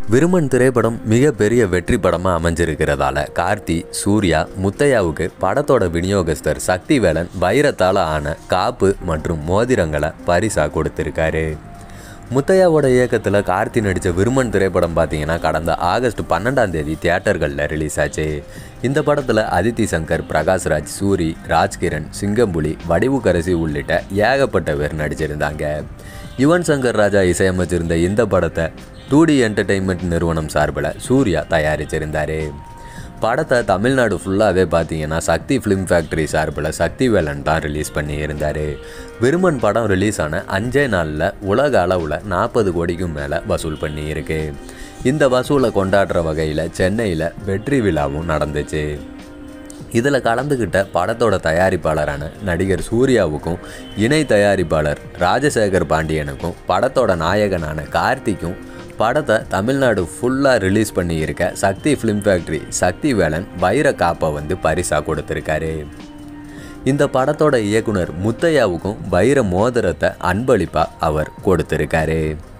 விருமன் திரைப்படம் மிகப்பெரிய வெற்றி படமாக அமைஞ்சிருக்கிறதால கார்த்தி, சூர்யா, முத்தையாவுக்கு படத்தோட விநியோகஸ்தர் சக்தி வேலன் வைரத்தால் ஆன காப்பு மற்றும் மோதிரங்களை பரிசாக கொடுத்துருக்காரு. முத்தையாவோட இயக்கத்தில் கார்த்தி நடித்த விருமன் திரைப்படம் பார்த்தீங்கன்னா கடந்த ஆகஸ்ட் 12 தியேட்டர்களில் ரிலீஸ் ஆச்சு. இந்த படத்தில் அதித்தி சங்கர், பிரகாஷ்ராஜ், சூரி, ராஜ்கிரண், சிங்கம்புலி, வடிவுக்கரசி உள்ளிட்ட ஏகப்பட்ட பேர் நடிச்சிருந்தாங்க. யுவன் சங்கர் ராஜா இசையமைச்சிருந்த இந்த படத்தை 2D என்டர்டெயின்மெண்ட் நிறுவனம் சார்பில் சூர்யா தயாரிச்சிருந்தார். படத்தை தமிழ்நாடு ஃபுல்லாகவே பார்த்தீங்கன்னா சக்தி ஃபிலிம் ஃபேக்ட்ரி சார்பில் சக்தி வேலன் தான் ரிலீஸ் பண்ணியிருந்தார். விருமன் படம் ரிலீஸ் ஆன 5 நாளில் உலக அளவில் 40 கோடிக்கும் மேலே வசூல் பண்ணியிருக்கு. இந்த வசூலை கொண்டாடுற வகையில் சென்னையில் வெற்றி விழாவும் நடந்துச்சு. இதில் கலந்துக்கிட்ட படத்தோட தயாரிப்பாளரான நடிகர் சூர்யாவுக்கும் இணை தயாரிப்பாளர் ராஜசேகர் பாண்டியனுக்கும் படத்தோட நாயகனான கார்த்திக்கும் படத்தை தமிழ்நாடு ஃபுல்லாக ரிலீஸ் பண்ணியிருக்க சக்தி ஃபிலிம் ஃபேக்ட்ரி சக்தி வேலன் வைர காப்பை பரிசாக கொடுத்துருக்காரு. இந்த படத்தோட இயக்குனர் முத்தையாவுக்கும் வைர மோதிரத்தை அன்பளிப்பாக அவர் கொடுத்துருக்காரு.